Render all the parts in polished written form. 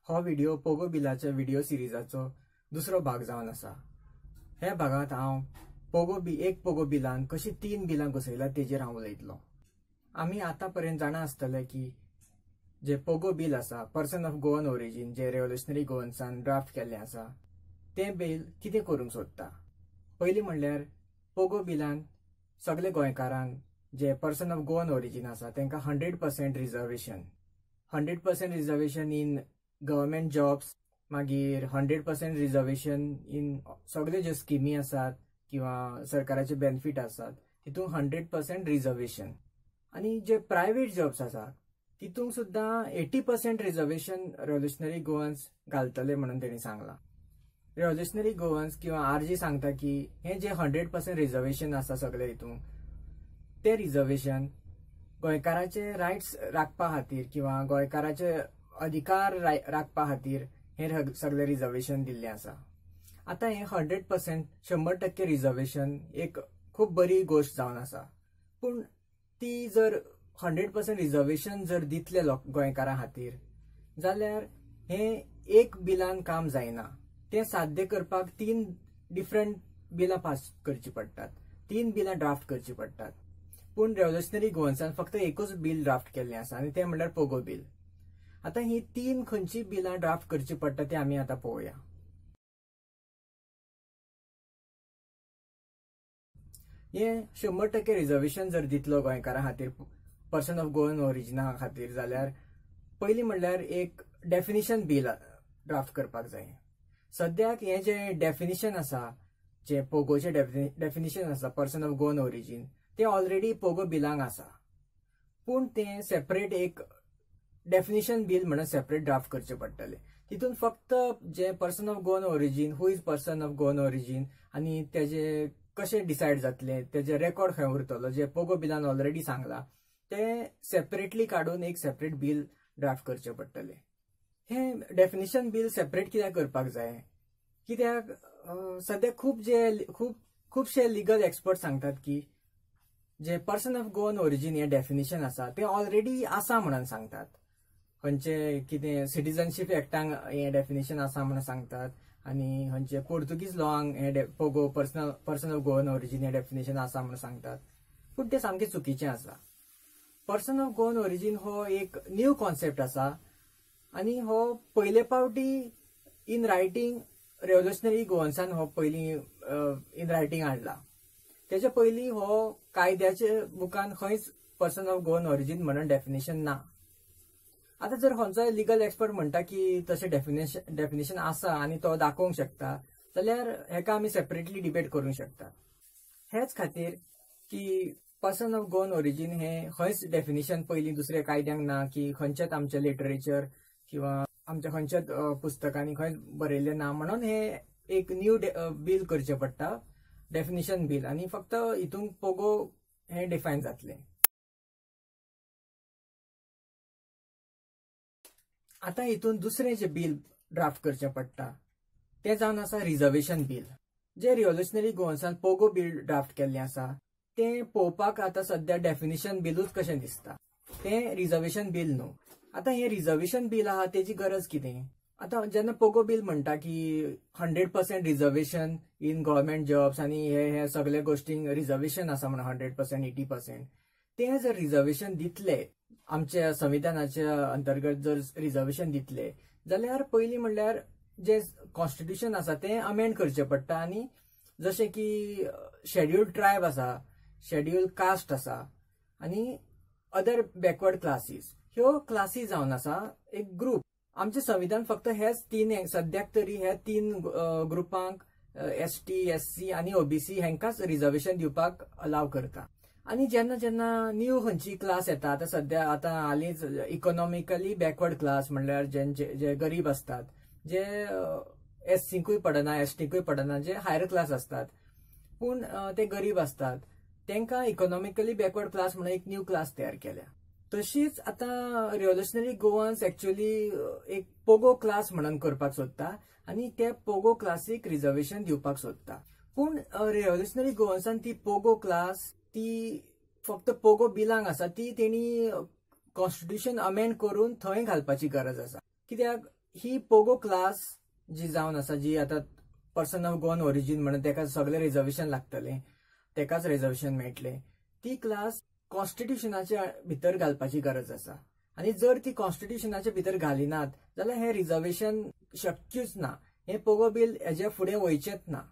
हो व्हिडिओ पोगो बिलाच्या व्हिडिओ सिरीजाचो दुसरो भाग जावन आसा। ह्या भागात हांव एक पोगो बिलान कशी 3 बिलां घुसयल्यात तेजेर हांव उलयतलो। आमी आतापर्यंत जाणा आसतले की जे पोगो बिल आसा पर्सन ऑफ गोवन ओरिजिन जे रेव्होल्युशनरी गोवन्सान ड्राफ्ट केल्लें आसा तें बिल कितें करूंक सोदता। पयलीं म्हणल्यार पोगो बिलान सगळे गोंयकारांक जे पर्सन ऑफ गोवन ओरिजिन आसा तांकां 100% reservation 100% reservation in government jobs, मागीर 100% रिजर्वेशन इन सगळे ज्यो स्किमी आसात किंवा सरकाराचे बेनिफिट आसात तितूंत 100% रिजर्वेशन। आनी जे प्रायव्हेट जॉब्स आसात तितूंत सुद्दां 80% रिजर्वेशन रेव्होल्युशनरी गोवन्स घालतले म्हणून तेणी सांगलां। रेव्होल्युशनरी गोवन्स किंवा आरजी सांगता की हे जे 100% रिजर्वेशन आसा सगळे हितून ते रिजर्वेशन गोंयकाराचे रायट्स राखपा खातीर किंवा गोंयकाराचे अधिकार राखपा खातीर हे सगळे रिजर्वेशन दिल्ले आसा। आता हे 100% 100% रिजर्वेशन एक खूब बरी गोष्ट जावन आसा, पूण ती जर 100% रिजर्वेशन जर दितले गोंयकारां खातीर जाल्यार हे एक बिलान काम जायना। ते साध्य करपाक 3 डिफरंट बिलां पास करची पडटात, 3 बिलां ड्राफ्ट करची पडटात। पूण रेव्होल्युशनरी गोवन्सान फक्त एकूच बिल ड्राफ्ट केल्लें आसा आनी तें म्हणल्यार पोगो बिल। आता ही 3 खंयची बिलां ड्राफ्ट करची पडटा ते आमी आतां पळोवया। हे 100% रिजर्वेशन जर दितलो गोंयकारां खातीर पर्सन ऑफ गोवन ओरिजिना खातीर जाल्यार पयलीं म्हणल्यार एक डेफिनिशन बिल ड्राफ्ट करपाक जाय। सद्याक हे जे डेफिनिशन आसा जे पोगोचे डेफिनिशन आसा पर्सन ऑफ गोवन ओरिजिन ते ऑलरेडी पोगो बिलांक आसा, पूण ते सेपरेट एक डेफिनिशन बिल म्हणून सेपरेट ड्राफ्ट करचे पडटले। तितून फक्त जे person of Goan origin who is person of Goan origin आनी तेजे कशें डिसायड जातले तेजे रेकॉर्ड खंय उरतलो जे पोगो बिलान ऑलरेडी सांगला ते सेपरेटली काडून एक सेपरेट बिल ड्राफ्ट करचे पडटले। हे डेफिनिशन बिल सेपरेट कित्याक करपाक जाय कित्याक सद्या खुबशे लिगल एक्सपर्ट सांगतात की जे पर्सन ऑफ गोवन ओरिजिन हे डेफिनिशन आसा ते ऑलरेडी आसा म्हणून सांगतात। खंयचे कितें सिटीजनशीप एक्टांक हे डेफिनिशन आसा म्हणून सांगतात आनी खंयचे पोर्तुगीज लॉंग हे PoGo person of Goan origin हे डेफिनिशन आसा म्हणून सांगतात, पूण ते सामकें चुकीचें आसा। पर्सन ऑफ गोवन ओरिजिन हो एक न्यू कॉन्सेप्ट आसा आनी हो पयले फावटी इन रायटींग रेव्होल्युशनरी गोवन्सान हो पयलीं इन रायटींग हाडला। तेजे पयलीं हो कायद्याचे बुकान खंयच पर्सन ऑफ गोवन ओरिजिन म्हणून डेफिनेशन ना। आता जर खंयचोय लिगल एक्सपर्ट म्हणटा की तशें डेफिनेशन आसा आनी तो दाखोवंक शकता जाल्यार हेका आमी सेपरेटली डिबेट करूंक शकता। हेच खातीर की पर्सन ऑफ गोवन ओरिजिन हे खंयच डेफिनेशन पयलीं दुसऱ्या कायद्यांक ना की खंयचेच आमचे लिटरेचर किंवा आमच्या खंयच्याच पुस्तकांनी खंयच बरयल्लें ना म्हणून हे एक न्यू बिल करचें पडटा डेफिनेशन बिल आनी फक्त हितून पोगो हे डिफायन जातले। आता हितून दुसरें जे बिल ड्राफ्ट करचें पडटा तें जावन आसा रिजर्वेशन बिल। जे रेव्होल्युशनरी गोवन्सान पोगो बिल ड्राफ्ट केल्लें आसा तें पळोवपाक आतां सद्या डेफिनेशन बिलूच कशें दिसता, तें रिजर्वेशन बिल न्हू। आता हे रिजर्वेशन बिल आहा तेजी गरज कितें? आता जेन्ना पोगो बिल म्हणटा की 100% रिजर्वेशन इन गव्हर्मेंट जॉब्स आनी हे सगळे गोष्टींक रिजर्वेशन आसा म्हणून 100% 80% ते जर रिजर्वेशन दितले आमच्या संविधानाच्या अंतर्गत जर रिजर्वेशन दितले जाल्यार पयलीं म्हणल्यार जे कॉन्स्टिट्यूशन आसा तें अमेंड करचें पडटा आनी जशें की शेड्यूल्ड ट्रायब आसा, शेड्यूल्ड कास्ट आसा आनी अदर बॅकवर्ड क्लासीस ह्यो क्लासी जावन आसा एक ग्रुप। आमचे संविधान फक्त हेच 3 सद्याक तरी हे 3 ग्रुपांक ST, SC आनी OBC हेंकाच रिजर्वेशन दिवपाक अलाव करता। आनी जेन्ना जेन्ना न्यू खंयची क्लास येता आतां सद्या आतां हालींच इकॉनॉमिकली बॅकवर्ड क्लास म्हणल्यार जे गरीब असतात जे SCकूय पडना STकूय पडना जे हायर क्लास असतात पूण ते गरीब असतात तांकां इकॉनॉमिकली बॅकवर्ड क्लास म्हणून एक न्यू क्लास तयार केल्या। तशीच आतां रेव्होल्युशनरी गोवन्स एक्चुअली एक पोगो क्लास म्हणून करपाक सोदता आनी ते पोगो क्लासीक रिजर्वेशन दिवपाक सोदता, पूण रेव्होल्युशनरी गोवन्सान ती पोगो क्लास ती फक्त पोगो बिलांक आसा ती तेणी कॉन्स्टिट्यूशन अमेंड करून थंय घालपाची गरज आसा। कित्याक ही पोगो क्लास जी जावन आसा, जी आता पर्सन ऑफ गोवन ओरिजीन म्हणून तेका सगळे रिजर्वेशन लागतले, तेकाच रिजर्वेशन मेळटले, ती क्लास कॉन्स्टिट्युशनाच्या भितर घालपाची गरज आसा. आणि जर ती कॉन्स्टिट्युशनाच्या भितर घालिनात जाल्यार हे रिजर्वेशन शक्यूच ना. हे पोगो बिल हेजे फुडें वयचेच ना.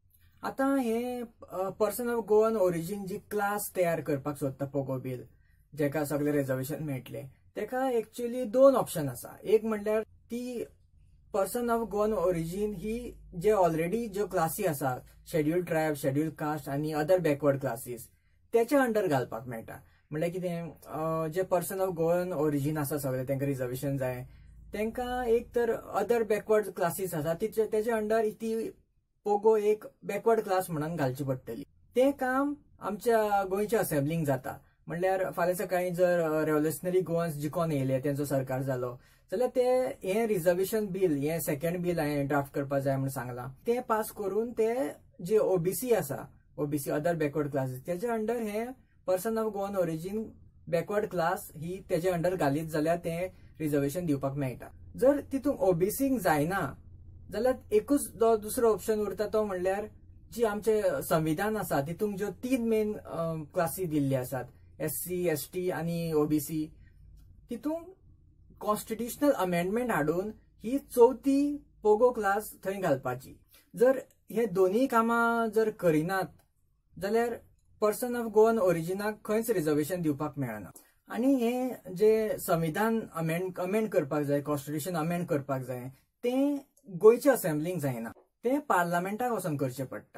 आता हे पर्सन ऑफ गोवन ओरिजीन जी क्लास तयार करपाक सोदता पोगो बिल, जेका सगळे रिजर्वेशन मेळटले, तेका एक्चुअली 2 ऑप्शन आसा. एक म्हणल्यार ती पर्सन ऑफ गोवन ओरिजीन ही जे ऑलरेडी ज्यो क्लासी आसा, शेड्यूल्ड ट्रायब, शेड्यूल्ड कास्ट आणि अदर बॅकवर्ड क्लासीस, त्याच्या अंडर घालपाक मेळटा. म्हणल्यार कितें, जे पर्सन ऑफ गोवन ओरिजीन आसा सगळे तांकां रिजर्वेशन जाय, तांकां एक तर अदर बॅकवर्ड क्लासीस आसा तेच्या अंडर ती पोगो एक बॅकवर्ड क्लास म्हणून घालची पडटली. ते काम आमच्या गोंयच्या असेंब्लींक जाता. म्हणल्यार फाल्यां सकाळी जर रेव्होल्युशनरी गोवन्स जिखोन येयले, तेंचो सरकार जालो, जाल्यार ते हे रिजर्वेशन बिल, हे सेकंड बिल हांवें ड्राफ्ट करपाक जाय म्हणून सांगलां, ते पास करून ते जे ओबीसी आसा, ओबीसी अदर बॅकवर्ड क्लासीस, तेच्या अंडर हे person of Goan origin backward class ही तेजे अंडर घालीत जाल्यार ते रिजर्वेशन दिवपाक मेळटा. जर तितून ओबीसीक जायना जाल्यार एकूच दुसरो ऑप्शन उरता, तो म्हणल्यार जी आमचे संविधान आसा तितून ज्यो 3 मेन क्लासी दिल्ली आसात, एससी, एसटी आणि ओबीसी, तितून कॉन्स्टिट्युशनल अमेंडमेंट हाडून ही 4थी पोगो क्लास थंय घालपाची. जर हे दोन्ही कामां जर करिनात जाल्यार पर्सन ऑफ गोवन ओरिजिनाक खंयच रिजर्वेशन दिवपाक मेळना. आणि हे जे संविधान अमेंड करपाक जाय, कॉन्स्टिट्युशन अमेंड करपाक जाय, ते गोंयच्या असेंब्लीक जायना, ते पार्लमेंटाक वचून करचें पडटा.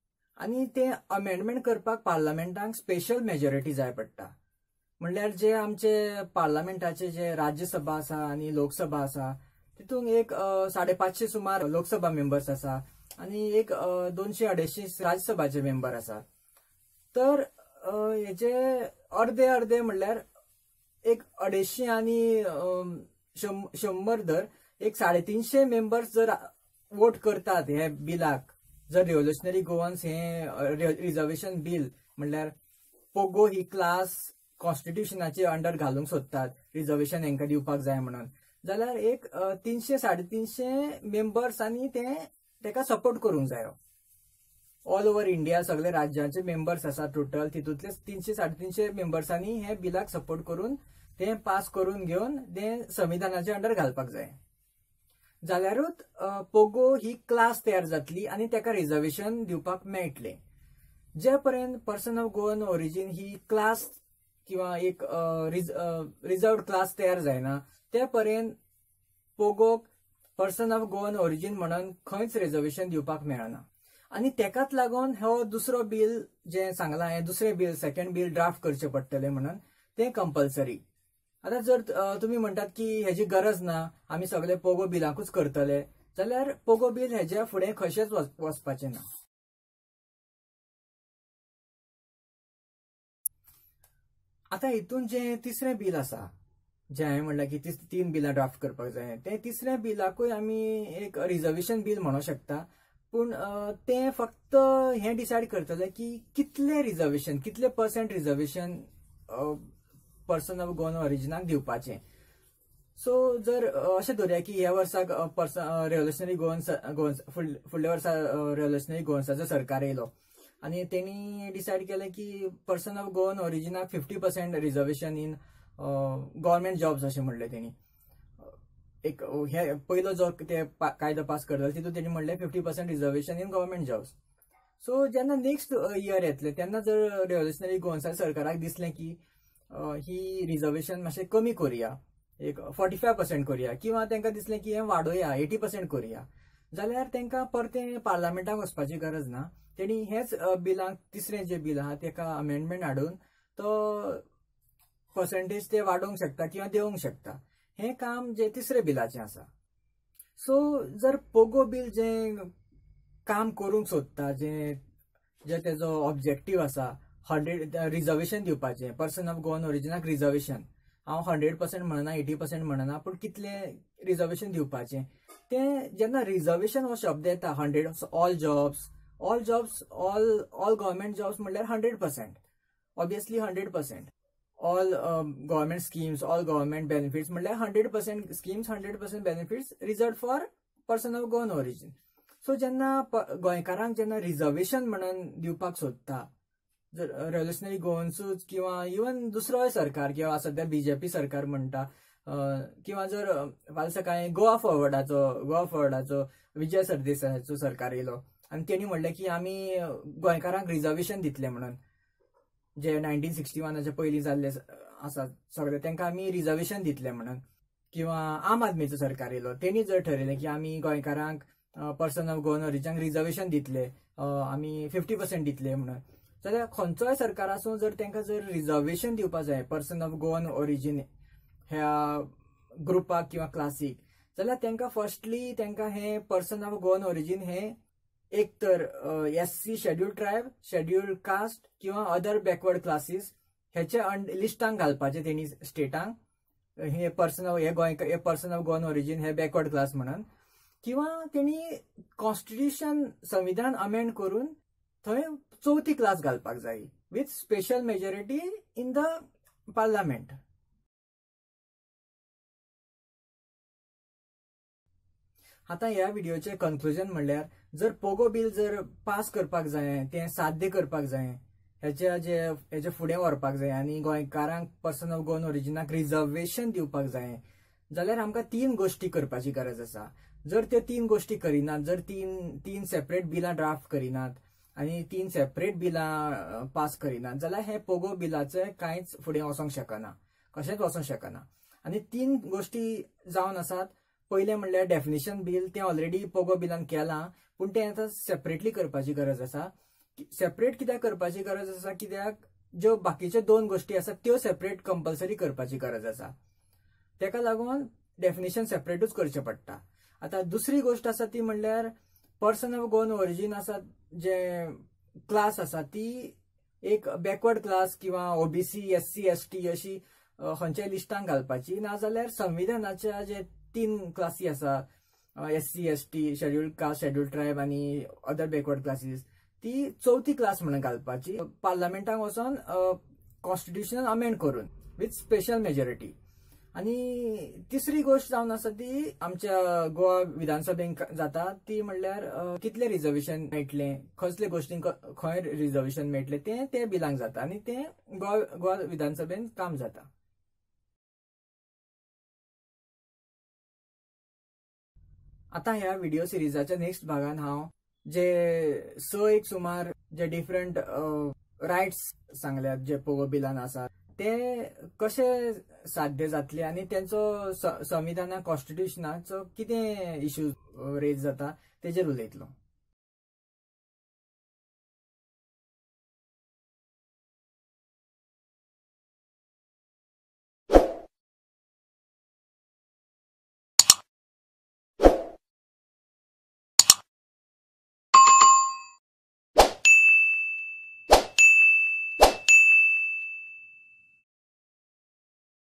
आणि ते अमेंडमेंट करपाक पार्लमेंटाक स्पेशल मेजॉरिटी जाय पडटा. म्हणल्यार जे आमचे पार्लमेंटाचे जे राज्यसभा आसा आणि लोकसभा आसा, तितून एक 550 सुमार लोकसभा मेंबर्स आसा आणि एक 200-250 राज्यसभाचे मेंबर आसात. तर हेचे अर्धे म्हणल्यार एक 250 आणि 100 धर, एक 350 मेंबर्स जर वोट करतात हे बिलाक, जर रेव्होल्युशनरी गोवन्स हे रिजर्वेशन बिल म्हणल्यार पोगो ही क्लास कॉन्स्टिट्युशनाचे अंडर घालूंक सोदतात, रिजर्वेशन हेंका दिवपाक जाय म्हणून, जाल्यार एक 300-350 मेंबर्स आणि तेका सपोर्ट करूंक जायो. ऑल ओव्हर इंडिया सगळे राज्यांचे मेंबर्स आसात टोटल, तितूंतले 300-350 मेंबर्सांनी हे बिलाक सपोर्ट करून ते पास करून घेवन ते संविधानाच्या अंडर घालपाक जाय. जाल्यारूच पोगो ही क्लास तयार जातली आणि तेका रिजर्वेशन दिवपाक मेळटले. जे पर्यंत पर्सन ऑफ गोवन ओरिजीन ही क्लास किंवा एक रिजर्वड क्लास तयार जायना, ते पर्यंत पोगोक पर्सन ऑफ गोवन ओरिजीन म्हणून खंयच रिजर्वेशन दिवपाक मेळना. आणि तेकाच लागून हो दुसरो बिल जे सांगला, हे दुसरे बिल, सेकंड बिल ड्राफ्ट करचे पडटले म्हणून ते कंपल्सरी. आता जर तुम्ही म्हणतात की हेची गरज ना, आम्ही सगळे पोगो बिलाकूच करतले, जाल्यार पोगो बिल हेच्या फुडें कशेंच वचपाचें ना. आता हितून जे तिसरे बिल आसा, जे हांवें म्हणलां की 3 बिलां ड्राफ्ट करपाक जाय, ते तिसऱ्या बिलाकूय आमी एक रिजर्वेशन बिल म्हणूं शकता. पूण ते फक्त हे डिसायड करतले की कितले रिजर्वेशन, कितले % रिजर्वेशन पर्सन ऑफ गोवन ओरिजिनाक दिवपाचें. सो जर अशें धरया की ह्या वर्साक रेव्होल्युशनरी गोवन्स फुडल्या वर्सा रेव्होल्युशनरी गोवन्साचो सरकार येयलो आणि त्यांनी डिसायड केलें की पर्सन ऑफ गोवन ओरिजिनाक 50% रिजर्वेशन इन गव्हर्नमेंट जॉब्स अशें म्हणलें त्यांनी. एक हे पयलो जो ते कायदो पास करतलो तितून त्यांनी म्हणलें 50% reservation in government jobs. So जेन्ना नेक्स्ट इयर येतले तेन्ना जर रेव्होल्युशनरी गोवन्सा सरकाराक दिसलें की ही रिजर्वेशन मातशें कमी करुया, एक 45% करुया, किंवा तांकां दिसलें की हें वाडोवया 80% करुया, जाल्यार तांकां परतें पार्लमेंटाक वचपाची गरज ना. तेणी हेच बिलांक, तिसरें जे बिल आहा तेका अमेंडमेंट हाडून तो पर्सेंटेज ते वाडोवंक शकता किंवा देवंक शकता. हे काम जे तिसरे बिलाचें आसा. सो जर पोगो बिल जे काम करूंक सोदता, जे तेजो ऑब्जेक्टीव आसा 100 रिजर्वेशन दिवपाचें, पर्सन ऑफ गोवन ओरिजिनाक रिजर्वेशन, हांव 100% म्हणना, 80% म्हणना, पूण कितले रिजर्वेशन दिवपाचें, ते जेन्ना रिजर्वेशन हो शब्द येता 100 all jobs, all government jobs म्हणल्यार 100%, obviously 100%. All government schemes, all government benefits म्हणल्यार 100% schemes, 100% benefits reserve for person of Goan origin. So जेन्ना गोंयकारांक जेन्ना रिजर्वेशन म्हणून दिवपाक सोदता, जर रेव्होल्युशनरी गोवन्सूच किंवा इवन दुसरोय सरकार किंवा सध्या बीजेपी सरकार म्हणटा, किंवा जर फाल्यां सकाळी गोवा फॉरवर्डाचो विजय सरदेसायाचो सरकार येयलो आनी तेणी म्हणलें की आमी गोंयकारांक रिजर्वेशन दितले म्हणून, जे 1961 पयलीं जाल्ले आसा सगळे तांकां आमी रिजर्वेशन दितले म्हणून. किंवा आम आदमीचो सरकार येयलो, तेणी जर ठरयलें की आमी गोंयकारांक पर्सन ऑफ गोवन ओरिजिनाक रिजर्वेशन दितले, आमी 50% दितले म्हणून, जाल्यार खंयचोय सरकार आसूं जर तांकां जर रिजर्वेशन दिवपाक जाय पर्सन ऑफ गोवन ओरिजीन ह्या ग्रुपाक किंवा क्लासीक, जाल्यार तांकां फर्स्टली तांकां हे पर्सन ऑफ गोवन ओरिजीन हे एक तर SC scheduled tribe, scheduled caste किंवा अदर बॅकवर्ड क्लासीस हेचे लिस्टांक घालपाचे तेणी स्टेटांक, हे पर्सन ऑफ गोवन ओरिजीन हे बॅकवर्ड क्लास म्हणून, किंवा तेणी कॉन्स्टिट्यूशन संविधान अमेंड करून थंय 4थी क्लास घालपाक जाय with special majority in the parliament. आतां ह्या व्हिडिओचे कन्क्लुजन म्हणल्यार जर पोगो बिल जर पास करपाक जाय, तें साध्य करपाक जाय, हेचे फुडें व्हरपाक जाय आनी गोंयकारांक पर्सन ऑफ गोवन ओरिजिनाक रिजर्वेशन दिवपाक जाय, जाल्यार आमकां 3 गोश्टी करपाची गरज आसा. जर त्यो 3 गोश्टी करिनात, जर तीन सेपरेट बिलां ड्राफ्ट करिनात आनी 3 सेपरेट बिलां पास करिनात, जाल्यार हे पोगो बिलाचे कांयच फुडें वचोंक शकना, कशेंच वचोंक शकना. आनी 3 गोश्टी जावन आसात. पयलें म्हणल्यार डेफिनेशन बिल, तें ऑलरेडी पोगो बिलान केलां, पूण तें आतां सेपरेटली करपाची गरज आसा. सेपरेट कित्याक करपाची गरज आसा, कित्याक ज्यो बाकीच्यो 2 गोश्टी आसात त्यो सेपरेट कंपल्सरी करपाची गरज आसा, तेका लागून डेफिनेशन सेपरेटूच करचें पडटा. आतां दुसरी गोश्ट आसा ती म्हणल्यार पर्सन ऑफ गोवन ओरिजीन आसा, जे क्लास आसा ती एक बॅकवर्ड क्लास किंवा OBC, SC, ST अशी खंयच्याय लिस्टांक घालपाची, नाजाल्यार संविधानाच्या जे 3 क्लासी आसा, SC, ST, scheduled caste, scheduled tribe आनी अदर बॅकवर्ड क्लासीस, ती 4थी क्लास म्हणून घालपाची पार्लमेंटाक वचोन कॉन्स्टिट्यूशन अमेंड करून विथ स्पेशल मेजॉरिटी. आनी तिसरी गोष्ट जावन आसा ती आमच्या गोवा विधानसभेक जाता, ती म्हणल्यार कितले रिजर्वेशन मेळटले, कसले गोश्टींक खंय रिजर्वेशन मेळटले ते बिलांक जाता आनी ते गोवा विधानसभेन काम जाता. आतां ह्या व्हिडिओ सिरीजाच्या नेक्स्ट भागान हांव जे 6 सुमार जे डिफरंट रायट्स सांगल्यात जे पोगो बिलान आसात, ते कशे साध्य जातले आनी तेंचो संविधानाक, कॉन्स्टिट्यूशनाचो कितें इश्यूज रेज जाता तेजेर उलयतलो.